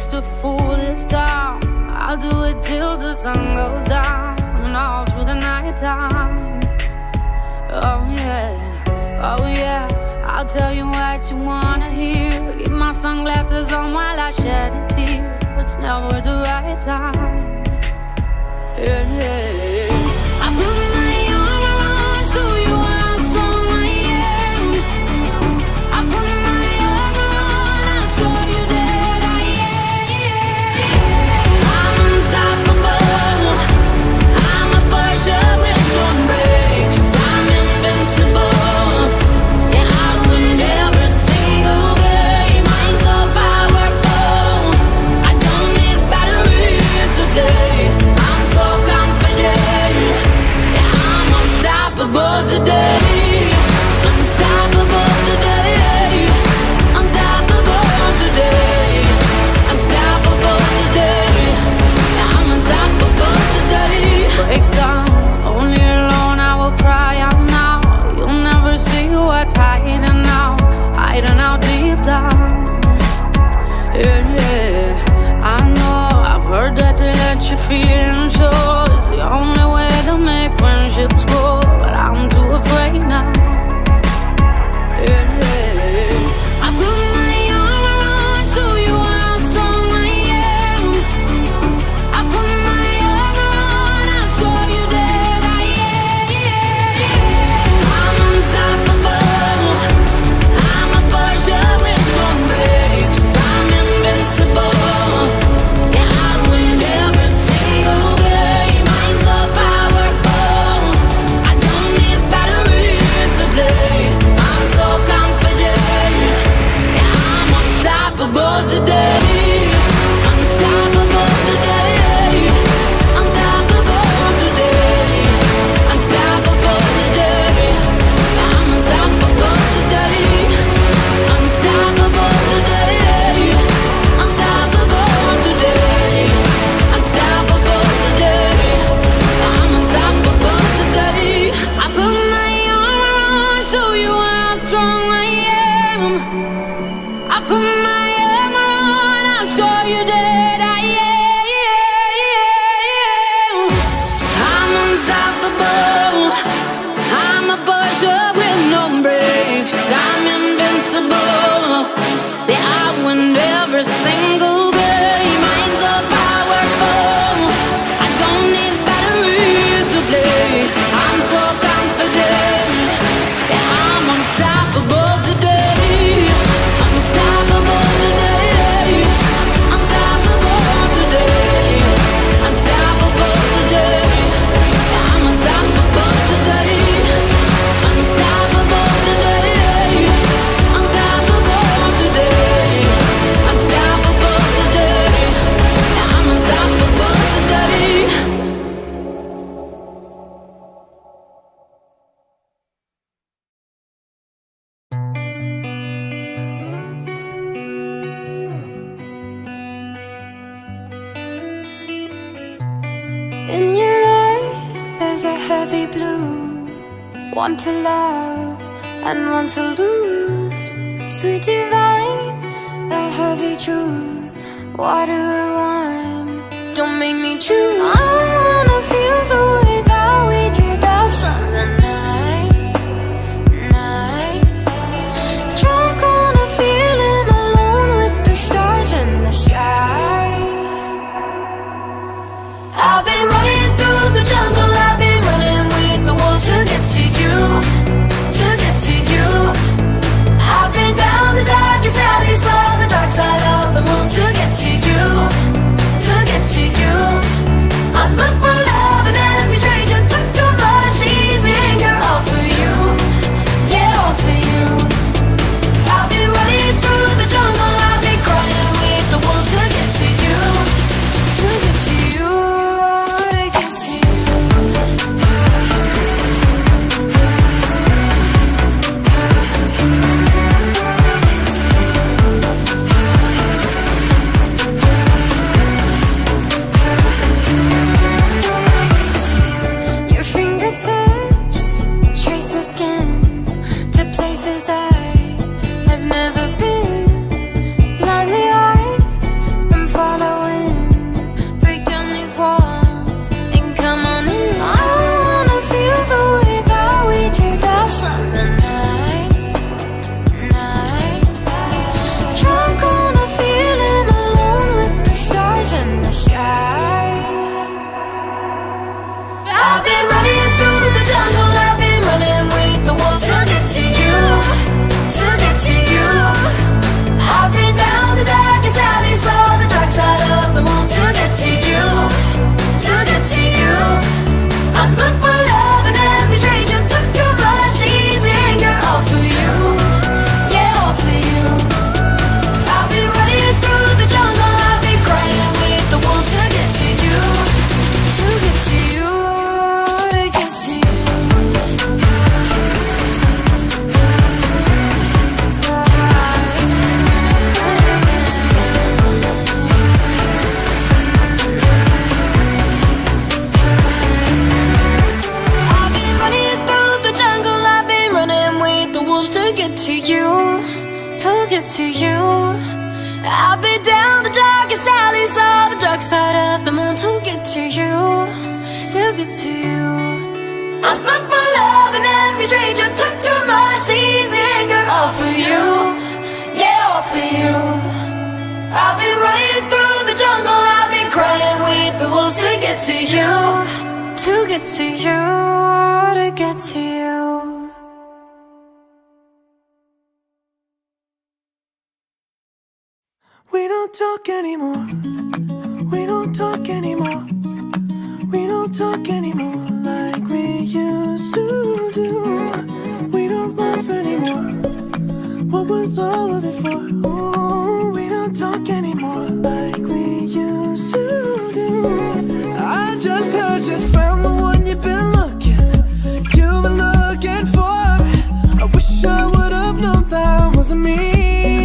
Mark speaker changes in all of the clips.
Speaker 1: takes to fool this town. I'll do it till the sun goes down and all through the night time. Oh yeah, oh yeah, I'll tell you what you wanna hear. Keep my sunglasses on while I shed a tear. It's never the right time. Yeah, yeah. I put my arm around so you how strong I am. I put my arm around, I'll show you that I am. I'm unstoppable. I'm a Porsche with no brakes. I'm invincible. Yeah, I win every single game. I'm so powerful. I don't need batteries to play. I'm so confident. Yeah, I'm unstoppable today. Unstoppable today. Unstoppable today. Unstoppable today. Yeah, I'm unstoppable today. Break down, only alone I will cry out now. You'll never see what's hiding out, hiding out deep down. Yeah, yeah, I know, I've heard that to let you feel and show is the only way to make friendships grow, but I'm too afraid now. Yeah, yeah, I put my arm around so you how strong I am. I put my arm around, I'll show you that I am. I'm unstoppable. I'm a Porsche with no brakes. I'm invincible. Yeah, I win every single game. I'm so powerful. I don't need batteries to play. I'm so confident. Yeah, I'm unstoppable today. Unstoppable today. Unstoppable today. Unstoppable today. Yeah, I'm unstoppable today. Unstoppable today. Unstoppable today. Unstoppable today. Yeah, I'm unstoppable today. I put my arm around, show you how strong I am. I put my arm around, I'll show you that I am. I'm unstoppable. I'm a Porsche with no brakes. I'm invincible. Yeah, I win every single game. I'm so powerful. I don't need batteries to play. I'm so confident. Yeah, I'm unstoppable today. Unstoppable today. Unstoppable today. Unstoppable today. Yeah, I'm unstoppable today. Unstoppable today. Unstoppable today. Unstoppable today. Yeah, I'm unstoppable today.
Speaker 2: In your eyes, there's a heavy blue. One to love and one to lose. Sweet divine, a heavy truth. Water or wine, don't make me choose. I wanna feel the way that we did that summer night. Drunk on a feeling, alone with the stars in the sky. I've been running through the jungle, I've been running with the wolves to get to you, to get to you. I've been down the darkest alleys on the dark side of the moon to get to you, to get to you. I'm be down the darkest alleys of the dark side of the moon to get to you, to get to you. I'm up for love and every stranger took too much easy anger. All for you, yeah, all for you. I've been running through the jungle, I've been crying with the wolves to get to you, to get to you, to get to you.
Speaker 3: We don't talk anymore. We don't talk anymore. We don't talk anymore like we used to do. We don't laugh anymore. What was all of it for? Ooh, we don't talk anymore like we used to do. I just heard you found the one you've been looking for. I wish I would have known that wasn't me.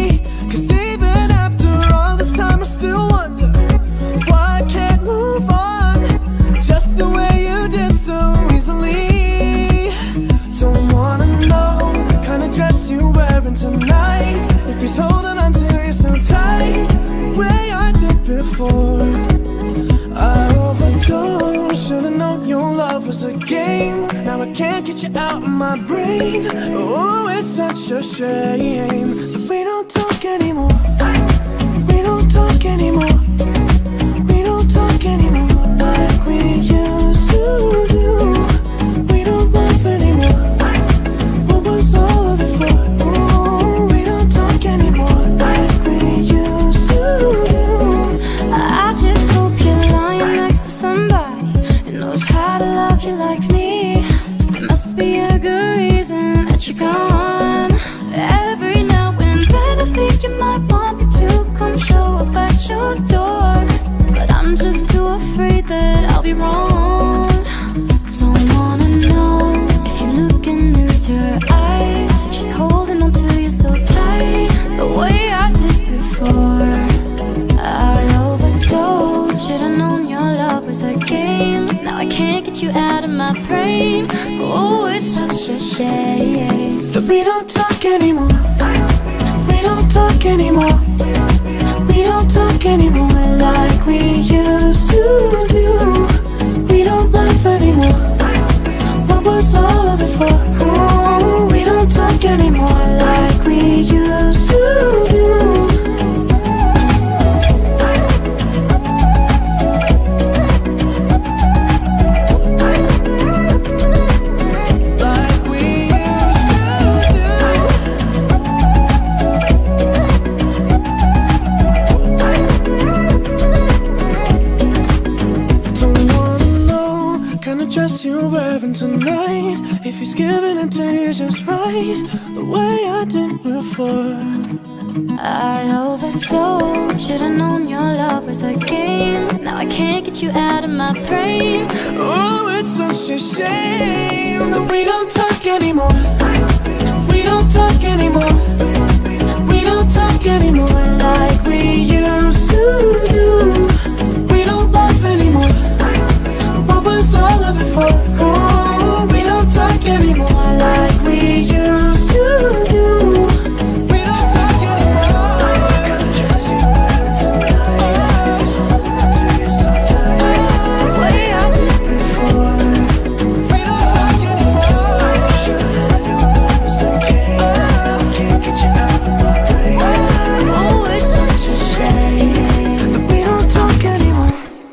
Speaker 3: I still wonder why I can't move on just the way you did so easily. Don't wanna know the kind of dress you're wearing tonight, if he's holding on to you so tight, the way I did before. I overdosed, should've known your love was a game. Now I can't get you out of my brain. Oh, it's such a shame that we don't talk anymore. We don't talk anymore. We don't talk anymore like we used to do. We don't laugh anymore. What was all of it for? Ooh, we don't talk anymore like we used to do.
Speaker 2: I just hope you're lying next to somebody who knows how to love you like me. There must be a good reason that you're gone. Every now and then I think you might want me to come show up at your door, but I'm just too afraid that I'll be wrong. Don't wanna know if you're looking into her eyes, if she's holding on to you so tight, the way I did before. I overdosed, should've known your love was a game. Now I can't get you out of my brain. Oh, it's such a shame
Speaker 3: that we don't talk anymore. We don't talk anymore. We don't talk anymore like we used to do. We don't laugh anymore. What was all of it for? Oh, we don't talk anymore like we used to do. You're wearing tonight, if he's giving it to you just right, the way I did before.
Speaker 2: I overdosed, should've known your love was a game. Now I can't get you out of my brain.
Speaker 3: Oh, it's such a shame that we don't talk anymore. We don't talk anymore. We don't talk anymore like we used to do. We don't laugh anymore. What was all of it for? Oh, we don't talk anymore like we used to do. We don't talk anymore.
Speaker 2: The way I did before.
Speaker 3: We don't talk anymore. Can't get you out of my brain.
Speaker 2: Oh, it's such a shame
Speaker 3: that we don't talk anymore.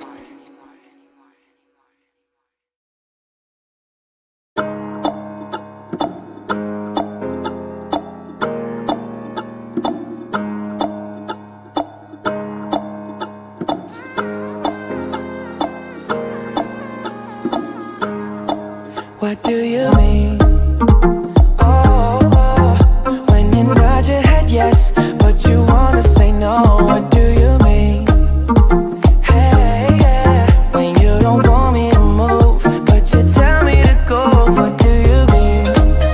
Speaker 3: What do you mean? Oh, when you nod your head yes, but you wanna say no. What do you mean? Hey, yeah, when you don't want me to move, but you tell me to go. What do you mean?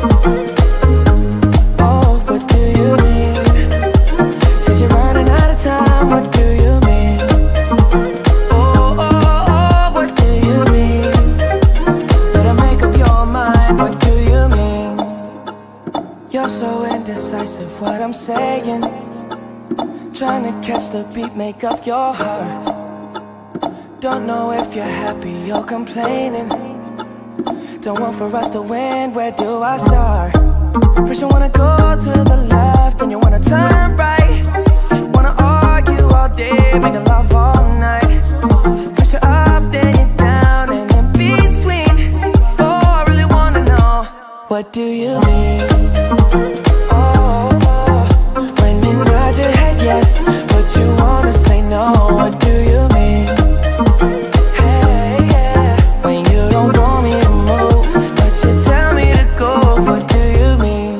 Speaker 3: Oh, what do you mean? Since you're running out of time, what do you mean? Oh, what do you mean? Better make up your mind, what do you mean? You're so indecisive, what I'm saying. trying to catch the beat, make up your heart. Don't know if you're happy or complaining. Don't want for us to win, where do I start? First you wanna go to the left, then you wanna turn right. Wanna argue all day, making love all night. First you're up, then you're down, and in between. Oh, I really wanna know, what do you mean? Oh, when you nod your head yes, but you wanna say no, what do you mean? Hey, yeah, when you don't want me to move, but you tell me to go, what do you mean?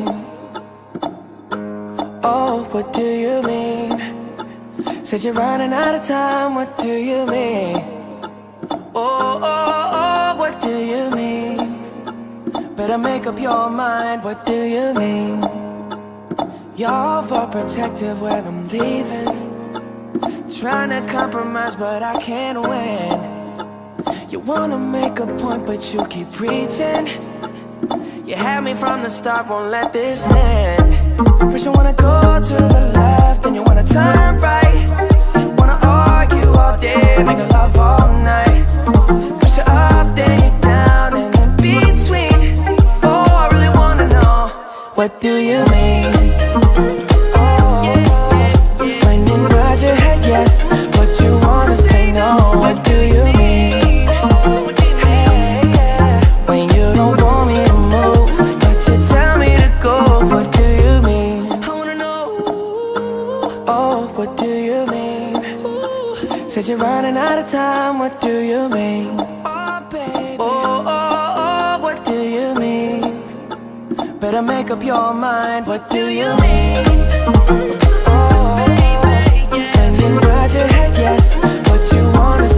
Speaker 3: Oh, what do you mean? Said you're running out of time, what do you mean? Oh, oh, oh, what do you mean? Better make up your mind, what do you mean? You're overprotective when I'm leaving. Trying to compromise, but I can't win. You wanna make a point, but you keep preaching. You had me from the start, won't let this end. First you wanna go to the left, then you wanna turn right. Wanna argue all day, making love all night. First you're up, then you're down, and in between. Oh, I really wanna know, what do you mean? Oh, when you nod your head yes, but you wanna say no, what do you mean? Hey, yeah, when you don't want me to move, but you tell me to go, what do you mean? I wanna know, oh, what do you mean? Said you're running out of time, what do you mean? Oh, baby. Oh, oh, oh, what do you mean? Better make up your mind, what do you mean? Oh, and you nod your head yes, but you wanna